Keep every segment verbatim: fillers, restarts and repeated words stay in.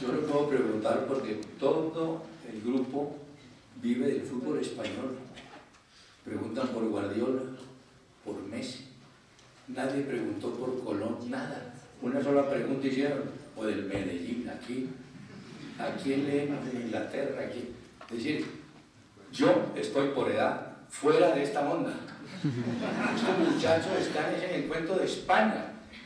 Yo le puedo preguntar porque todo el grupo vive del fútbol español. Preguntan por Guardiola, por Messi. Nadie preguntó por Colón, nada. Una sola pregunta hicieron, o del Medellín, aquí. ¿A quién leemos de Inglaterra? Aquí. Es decir, yo estoy por edad fuera de esta onda. Estos muchachos están en el cuento de España.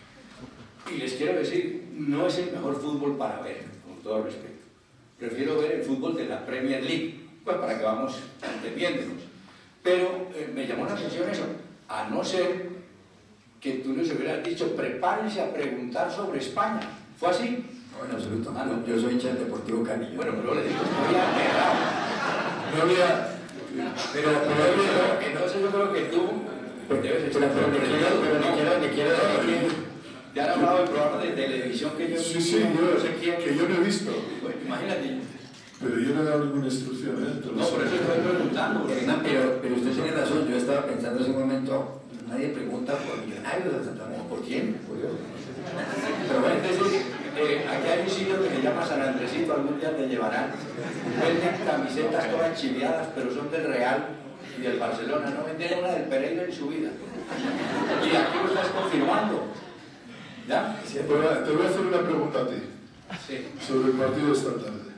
Y les quiero decir, no es el mejor fútbol para ver, con todo respeto. Prefiero ver el fútbol de la Premier League, pues para que vamos entendiéndonos. Pero eh, me llamó la atención eso, a no ser que tú les hubieras dicho, prepárense a preguntar sobre España. ¿Fue así? No, en absoluto. Ah, no, yo soy hincha del Deportivo Cali. Bueno, pero le digo, no había errado. No había... Pero, pero, pero entonces yo creo que tú pues, debes estar... Pero te quiero, pero te quiero, te quiero decir... Te han hablado del programa de televisión que yo... Sí, sí, yo, no sé quién, que yo no he visto. Pues, imagínate. Pero yo no he dado ninguna instrucción, ¿eh? No, por eso estoy preguntando. No, pero, pero usted tiene razón, yo estaba pensando hace un momento, nadie pregunta por Millonarios de Santa Fe. ¿Por quién? Por Dios. Pero bueno, entonces, eh, aquí hay un sitio que se llama San Andresito, algún día te llevarán. Venden camisetas todas chiviadas, pero son del Real y del Barcelona. No venden una del Pereira en su vida. Y aquí lo estás confirmando. ¿Ya? Te voy, a, te voy a hacer una pregunta a ti. Sí. Sobre el partido de esta tarde.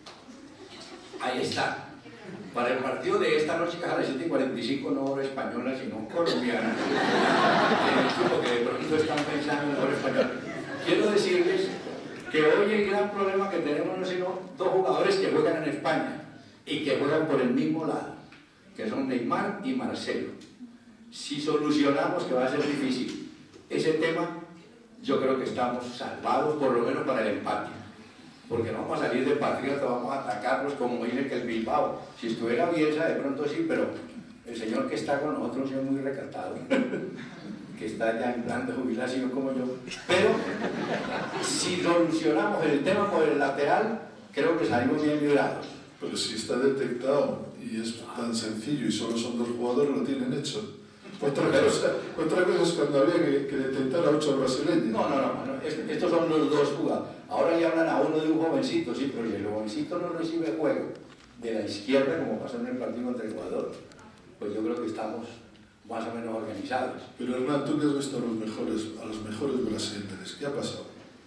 Ahí está. Para el partido de esta noche, que es a las siete y cuarenta y cinco, no hora española, sino colombiana. Porque de pronto están pensando en hora española. Quiero decirles que hoy el gran problema que tenemos no es sino dos jugadores que juegan en España y que juegan por el mismo lado, que son Neymar y Marcelo. Si solucionamos, que va a ser difícil, ese tema, yo creo que estamos salvados, por lo menos para el empate. Porque no vamos a salir de patriota, vamos a atacarlos como dice que el Bilbao. Si estuviera Bielsa, de pronto sí, pero el señor que está con nosotros es muy recatado, que está ya en plan de jubilación como yo. Pero si solucionamos el tema por el lateral, creo que salimos bien librados. Pero si está detectado y es tan sencillo y solo son dos jugadores, lo tienen hecho. Otra cosa, otra cosa es cuando había que, que detectar a ocho brasileños. No, no, no, no. Estos son los dos jugadores. Ahora le hablan a uno de un jovencito, sí, pero si el jovencito no recibe juego de la izquierda, como pasó en el partido contra Ecuador, pues yo creo que estamos más o menos organizados. Pero Hernán, tú que has visto a los mejores, a los mejores brasileños, ¿qué ha pasado?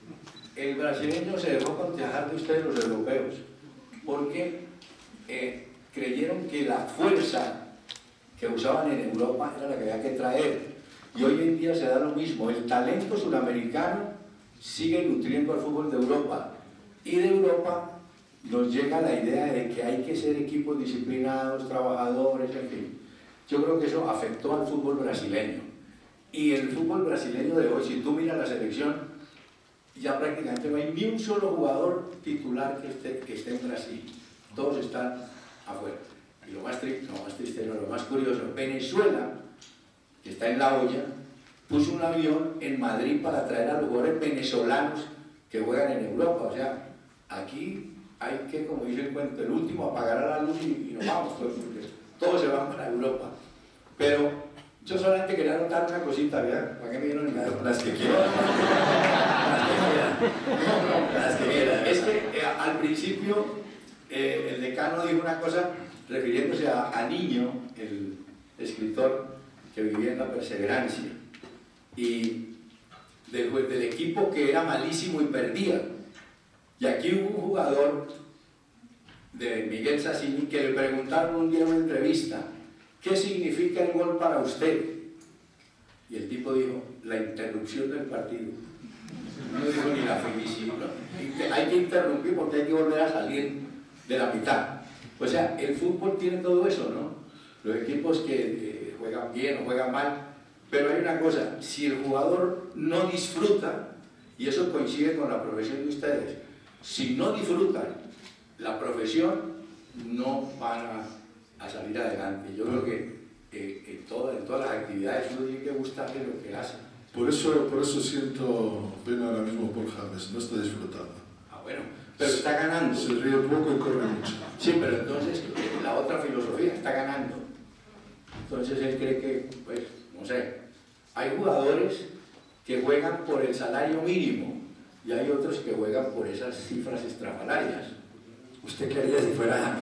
El brasileño se dejó contagiar de ustedes los europeos, porque eh, creyeron que la fuerza que usaban en Europa era la que había que traer. Y hoy en día se da lo mismo. El talento sudamericano sigue nutriendo al fútbol de Europa. Y de Europa nos llega la idea de que hay que ser equipos disciplinados, trabajadores, en fin. Yo creo que eso afectó al fútbol brasileño. Y el fútbol brasileño de hoy, si tú miras la selección, ya prácticamente no hay ni un solo jugador titular que esté, que esté en Brasil. Todos están afuera. Y lo más triste, lo más triste, no, lo más curioso, Venezuela, que está en la olla, puso un avión en Madrid para traer a los jugadores venezolanos que juegan en Europa. O sea, aquí hay que, como dice el cuento, el último apagar a la luz y, y nos vamos, todos, porque todos se van para Europa. Pero yo solamente quería notar una cosita, ¿verdad? ¿Para qué me dieron las, las que quieran? Las que quieran. No, no, las que quieran. Es que eh, al principio eh, el decano dijo una cosa refiriéndose a, a Niño, el escritor que vivía en la perseverancia, y del, del equipo que era malísimo y perdía. Y aquí hubo un jugador de Miguel Sassini que le preguntaron un día en una entrevista, ¿qué significa el gol para usted? Y el tipo dijo, la interrupción del partido. No dijo ni la felicidad. Hay que interrumpir porque hay que volver a salir de la mitad. O sea, el fútbol tiene todo eso, ¿no? Los equipos que eh, juegan bien o juegan mal, pero hay una cosa, si el jugador no disfruta, y eso coincide con la profesión de ustedes, si no disfrutan la profesión, no van a, a salir adelante. Yo creo que eh, en, toda, en todas las actividades uno tiene que gustarle lo que hace. Por eso, por eso siento pena ahora mismo por James, no está disfrutando. Ah, bueno, pero está ganando. Se ríe poco y corre mucho. Sí, pero entonces la otra filosofía está ganando. Entonces él cree que, pues, no sé, hay jugadores que juegan por el salario mínimo y hay otros que juegan por esas cifras estrafalarias. ¿Usted qué haría si fuera James?